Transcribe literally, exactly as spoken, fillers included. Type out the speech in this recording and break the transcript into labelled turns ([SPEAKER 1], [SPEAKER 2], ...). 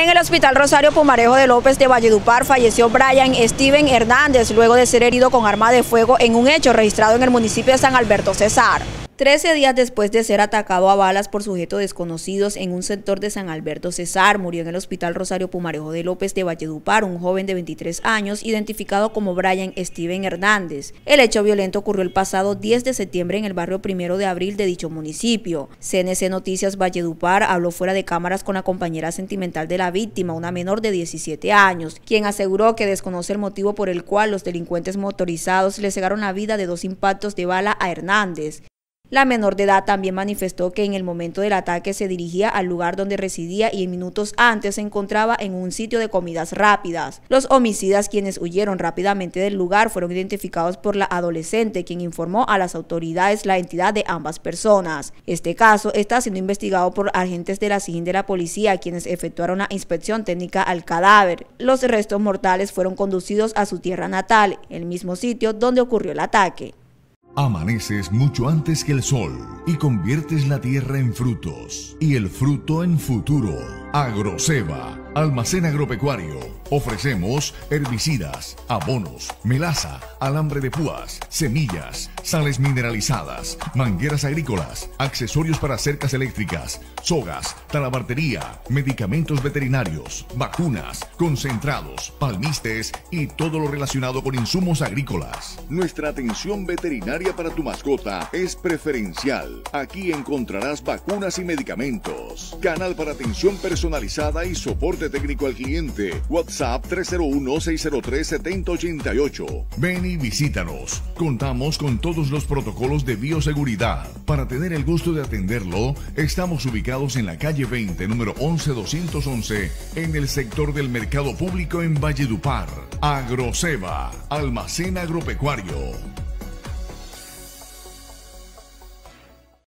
[SPEAKER 1] En el Hospital Rosario Pumarejo de López de Valledupar falleció Brian Steven Hernández luego de ser herido con arma de fuego en un hecho registrado en el municipio de San Alberto Cesar. Trece días después de ser atacado a balas por sujetos desconocidos en un sector de San Alberto Cesar, murió en el Hospital Rosario Pumarejo de López de Valledupar un joven de veintitrés años identificado como Brian Steven Hernández. El hecho violento ocurrió el pasado diez de septiembre en el barrio Primero de Abril de dicho municipio. C N C Noticias Valledupar habló fuera de cámaras con la compañera sentimental de la víctima, una menor de diecisiete años, quien aseguró que desconoce el motivo por el cual los delincuentes motorizados le cegaron la vida de dos impactos de bala a Hernández. La menor de edad también manifestó que en el momento del ataque se dirigía al lugar donde residía y en minutos antes se encontraba en un sitio de comidas rápidas. Los homicidas, quienes huyeron rápidamente del lugar, fueron identificados por la adolescente, quien informó a las autoridades la identidad de ambas personas. Este caso está siendo investigado por agentes de la SIJIN de la policía, quienes efectuaron una inspección técnica al cadáver. Los restos mortales fueron conducidos a su tierra natal, el mismo sitio donde ocurrió el ataque.
[SPEAKER 2] Amaneces mucho antes que el sol y conviertes la tierra en frutos y el fruto en futuro. Agroceba, almacén agropecuario. Ofrecemos herbicidas, abonos, melaza, alambre de púas, semillas, sales mineralizadas, mangueras agrícolas, accesorios para cercas eléctricas, sogas, talabartería, medicamentos veterinarios, vacunas, concentrados, palmistes y todo lo relacionado con insumos agrícolas. Nuestra atención veterinaria para tu mascota es preferencial. Aquí encontrarás vacunas y medicamentos. Canal para atención personalizada y soporte técnico al cliente. WhatsApp tres cero uno, seis cero tres, siete cero ocho ocho. Ven y visítanos. Contamos con todos los protocolos de bioseguridad. Para tener el gusto de atenderlo, estamos ubicados en la calle veinte, número once doscientos once, en el sector del Mercado Público en Valledupar. Agroceba, almacén agropecuario.